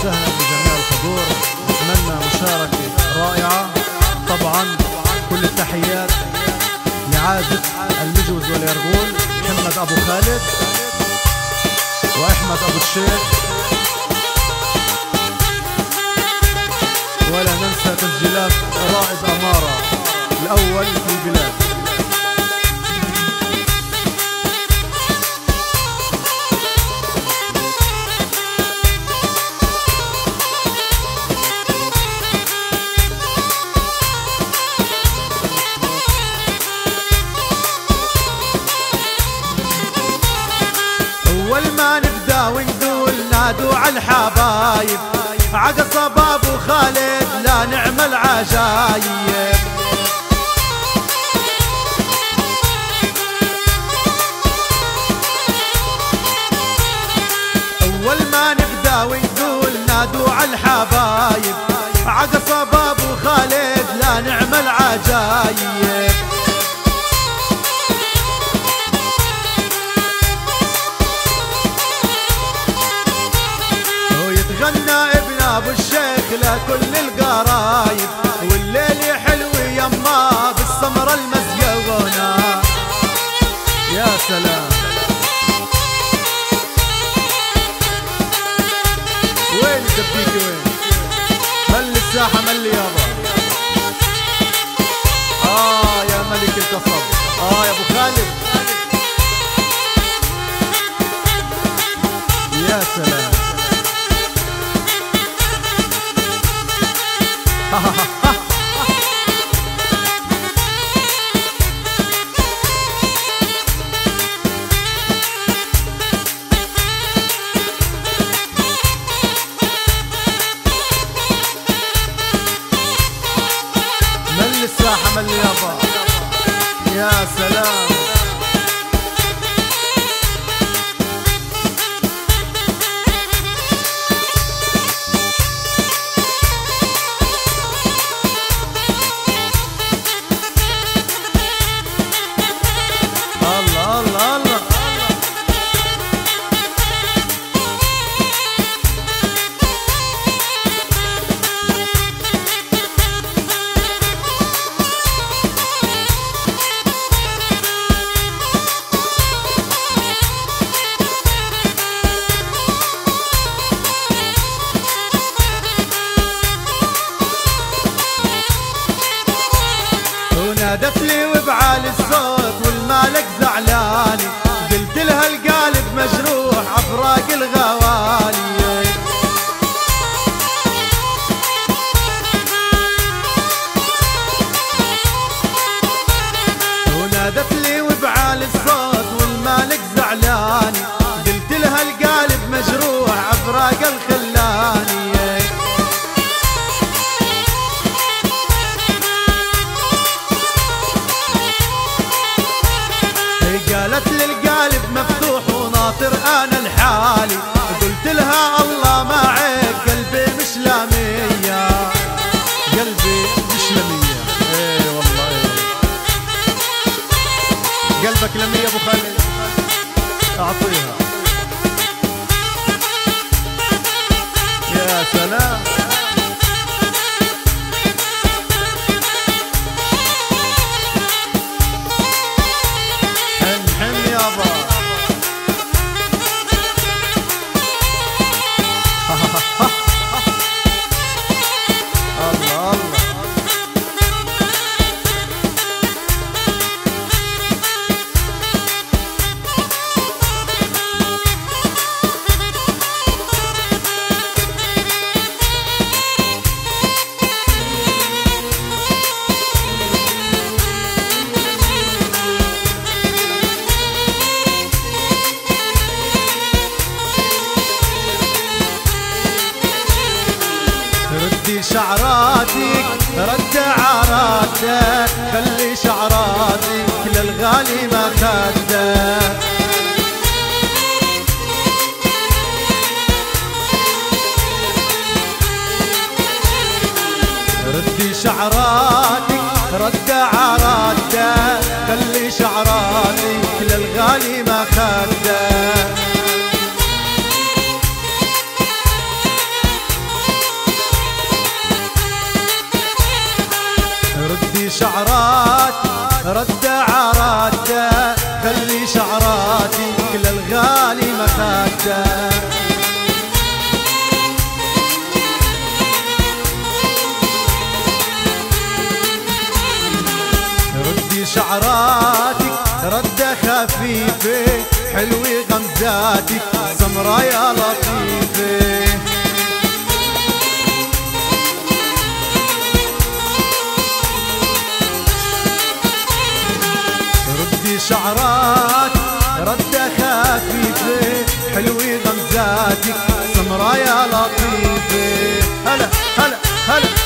وسهلا بجميع الحضور. أتمنى مشاركة رائعة. طبعا كل التحيات لعازف المجوز واليرغول محمد أبو خالد وأحمد أبو الشيخ، ولا ننسى تسجيلات رائد أمارة الأول في البلاد. أول ما نبدأ ونقول نادوا على الحبايب، عقصب أبو خالد لا نعمل عجايب. أول ما نبدأ ونقول نادوا على الحبايب، عقصب أبو خالد لا نعمل عجايب. غنى ابن ابو الشيخ لكل القرايب، والليل حلو يما بالسمرة المزيونة. يا سلام، وين دبيكي وين؟ ملي الساحة ملي يابا. يا ملك القصب، يا ابو خالد. يا سلام ملي الساحة ملي يابا. يا سلام، نادت لي وبعالي الصوت والمالك زعلاني، قلت لها القالب مجروح عفراق الغوالي. ونادت لي وبعالي الصوت والمالك زعلاني، قلت لها القالب مجروح عفراق الخلاني. قالت لي القالب مفتوح وناطر انا لحالي، قلت لها الله معك قلبي مش لامية، قلبي مش لمية. ايه والله قلبك لمية ابو خالد. اعطيها. يا سلام، ردي شعراتك رد عراتك، خلي شعراتك للغالي ما خدك. ردي شعراتك رد عراتك، خلي شعراتك للغالي ما خدك. عشته. ردي شعراتك ردة خفيفة، حلوة غمزاتك سمرا يا لطيفة. ردي شعراتك ردة خفيفة، حلوة غمزاتك سمرا يا لطيفة. هلا هلا هلا